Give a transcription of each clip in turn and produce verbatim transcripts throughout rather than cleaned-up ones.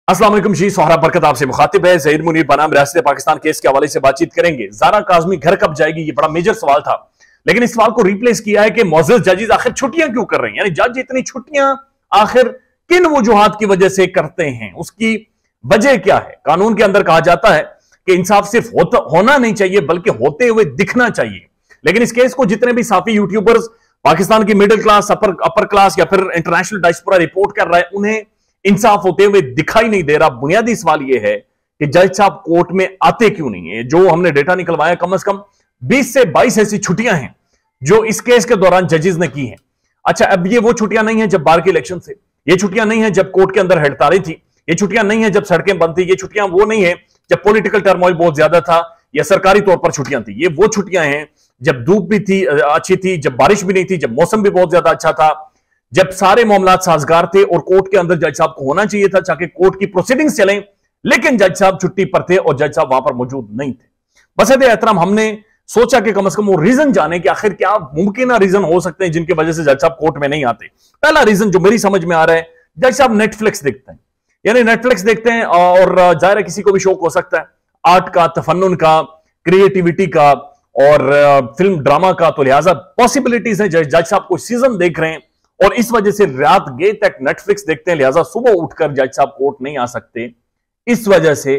अस्सलाम वालेकुम जी, सोहरा बरकत आपसे मुखातिब है। ज़हीर मुनीर बनाम रियासत पाकिस्तान केस के हवाले से बातचीत करेंगे। ज़ारा काज़मी घर कब जाएगी, ये बड़ा मेजर सवाल था, लेकिन इस सवाल को रिप्लेस किया है कि मौजूद जजेस आखिर छुट्टियां क्यों कर रहे हैं, यानी जज इतनी छुट्टियां आखिर किन वजूहात की वजह से करते हैं, उसकी वजह क्या है। कानून के अंदर कहा जाता है कि इंसाफ सिर्फ होता, होना नहीं चाहिए बल्कि होते हुए दिखना चाहिए। लेकिन इस केस को जितने भी साफी यूट्यूबर्स पाकिस्तान की middle class, upper upper class या फिर इंटरनेशनल डायस्पोरा रिपोर्ट कर रहा है, उन्हें इंसाफ होते हुए दिखाई नहीं दे रहा। बुनियादी सवाल यह है कि जज साहब कोर्ट में आते क्यों नहीं है। जो हमने डेटा निकलवाया, कम से कम बीस से बाईस ऐसी छुट्टियां हैं जो इस केस के दौरान जजेस ने की हैं। अच्छा, अब ये वो छुट्टियां नहीं है जब बार के इलेक्शन से, ये छुट्टियां नहीं है जब कोर्ट के अंदर हड़तालें थी, ये छुट्टियां नहीं है जब सड़कें बंद थी, ये छुट्टियां वो नहीं है जब पॉलिटिकल टर्मोइल बहुत ज्यादा था या सरकारी तौर पर छुट्टियां थी। ये वो छुट्टियां हैं जब धूप भी थी अच्छी थी, जब बारिश भी नहीं थी, जब मौसम भी बहुत ज्यादा अच्छा था, जब सारे मामलात साजगार थे और कोर्ट के अंदर जज साहब को होना चाहिए था ताकि कोर्ट की प्रोसीडिंग्स चलें, लेकिन जज साहब छुट्टी पर थे और जज साहब वहां पर मौजूद नहीं थे। बस एहतराम हमने सोचा कि कम से कम वो रीजन जाने कि आखिर क्या मुमकिन रीजन हो सकते हैं जिनकी वजह से जज साहब कोर्ट में नहीं आते। पहला रीजन जो मेरी समझ में आ रहा है, जज साहब नेटफ्लिक्स देखते हैं, यानी नेटफ्लिक्स देखते हैं और जाहिर है किसी को भी शौक हो सकता है आर्ट का, तफन्नुन का, क्रिएटिविटी का और फिल्म ड्रामा का, तो लिहाजा पॉसिबिलिटीज है जज साहब को सीजन देख रहे हैं और इस वजह से रात गए तक नेटफ्लिक्स देखते हैं, लिहाजा सुबह उठकर जज साहब कोर्ट नहीं आ सकते, इस वजह से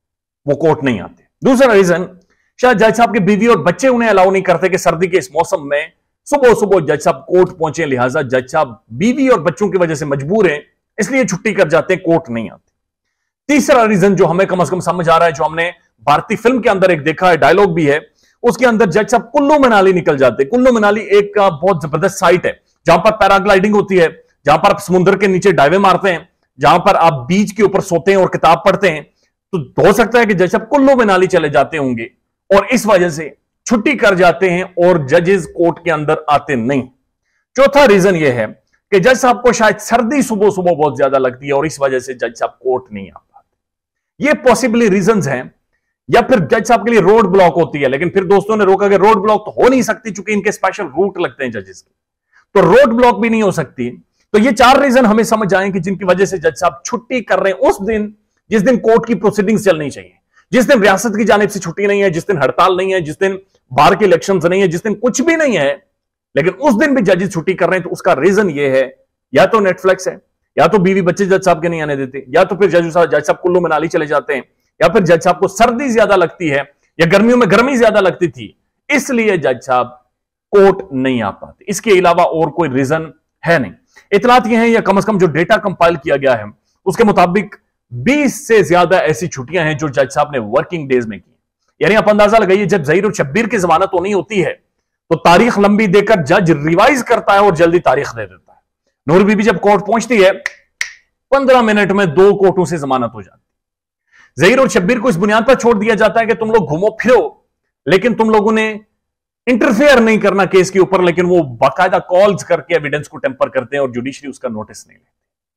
वो कोर्ट नहीं आते। दूसरा रीजन, शायद जज साहब के बीवी और बच्चे उन्हें अलाउ नहीं करते कि सर्दी के इस मौसम में सुबह सुबह जज साहब कोर्ट पहुंचे, लिहाजा जज साहब बीवी और बच्चों की वजह से मजबूर हैं, इसलिए छुट्टी कर जाते हैं, कोर्ट नहीं आते। तीसरा रीजन जो हमें कम से कम समझ आ रहा है, जो हमने भारतीय फिल्म के अंदर एक देखा है, डायलॉग भी है, उसके अंदर जज साहब कुल्लू मनाली निकल जाते हैं। कुल्लू मनाली एक बहुत जबरदस्त साइट है जहां पर पैराग्लाइडिंग होती है, जहां पर आप समुद्र के नीचे डाइवे मारते हैं, जहां पर आप बीच के ऊपर सोते हैं और किताब पढ़ते हैं। तो हो सकता है कि जज साहब कुल्लू मनाली चले जाते होंगे और इस वजह से छुट्टी कर जाते हैं और जजेस कोर्ट के अंदर आते नहीं। चौथा रीजन यह है कि जज साहब को शायद सर्दी सुबह सुबह बहुत ज्यादा लगती है और इस वजह से जज साहब कोर्ट नहीं आ पाते। ये पॉसिबली रीजंस हैं। या फिर जज साहब के लिए रोड ब्लॉक होती है, लेकिन फिर दोस्तों ने रोका कि रोड ब्लॉक तो हो नहीं सकती चूंकि इनके स्पेशल रूट लगते हैं जजेस के, तो रोड ब्लॉक भी नहीं हो सकती। तो ये चार रीजन हमें समझ आए कि जिनकी वजह से जज साहब छुट्टी कर रहे हैं उस दिन जिस दिन कोर्ट की प्रोसीडिंग्स चलनी चाहिए, जिस दिन रियासत की जानिब से छुट्टी नहीं है, जिस दिन हड़ताल नहीं है, जिस दिन बाहर के इलेक्शन नहीं है, जिस दिन कुछ भी नहीं है, लेकिन उस दिन भी जजेस छुट्टी कर रहे हैं। तो उसका रीजन ये है, या तो नेटफ्लिक्स है, या तो बीवी बच्चे जज साहब के नहीं आने देते, या तो फिर जज साहब जज साहब कुल्लू मनाली चले जाते हैं, या फिर जज साहब को सर्दी ज्यादा लगती है या गर्मियों में गर्मी ज्यादा लगती थी, इसलिए जज साहब कोर्ट नहीं आ पाते। इसके अलावा और कोई रीजन है नहीं। इतलात ये हैं, या कम से कम जो डेटा कंपाइल किया गया है उसके मुताबिक बीस से ज्यादा ऐसी छुट्टियां हैं जो जज साहब ने वर्किंग डेज में की। यानी आप अंदाजा लगाइए, जब ज़हीर और शब्बीर की जमानत तो नहीं होती है तो तारीख लंबी देकर जज रिवाइज करता है और जल्दी तारीख दे देता है। नूर बीबी जब कोर्ट पहुंचती है, पंद्रह मिनट में दो कोर्टों से जमानत हो जाती है। ज़हीर और शब्बीर को इस बुनियाद पर छोड़ दिया जाता है कि तुम लोग घूमो फिरो, लेकिन तुम लोगों ने इंटरफेयर नहीं करना केस के ऊपर, लेकिन वो बाकायदा कॉल्स करके एविडेंस को टेम्पर करते हैं और जुडिशरी उसका नोटिस नहीं लेती।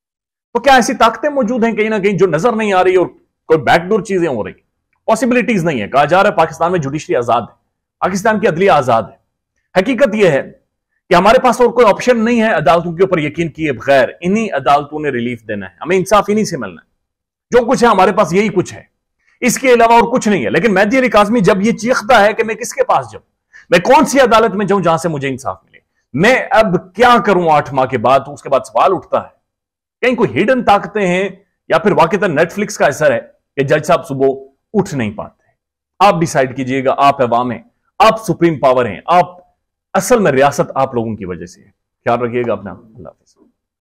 तो क्या ऐसी ताकतें मौजूद हैं कहीं ना कहीं जो नजर नहीं आ रही और कोई बैकडोर चीजें हो रही? पॉसिबिलिटीज नहीं है। कहा जा रहा है पाकिस्तान में जुडिशरी आजाद है, पाकिस्तान की अदलिया आजाद है। हकीकत यह है कि हमारे पास और कोई ऑप्शन नहीं है अदालतों के ऊपर यकीन किए बगैर। इन्हीं अदालतों ने रिलीफ देना है, हमें इंसाफ इन्हीं से मिलना है। जो कुछ है हमारे पास यही कुछ है, इसके अलावा और कुछ नहीं है। लेकिन मेहदी अली काज़मी जब ये चीखता है कि मैं किसके पास जाऊं, मैं कौन सी अदालत में जाऊं जहां से मुझे इंसाफ मिले, मैं अब क्या करूं आठ माह के बाद, तो उसके बाद सवाल उठता है कहीं कोई हिडन ताकतें हैं या फिर वाकई नेटफ्लिक्स का असर है कि जज साहब सुबह उठ नहीं पाते। आप डिसाइड कीजिएगा, आप अवाम हैं, आप सुप्रीम पावर हैं, आप असल में रियासत आप लोगों की वजह से है। ख्याल रखिएगा अपना। अल्लाह हाफिज़।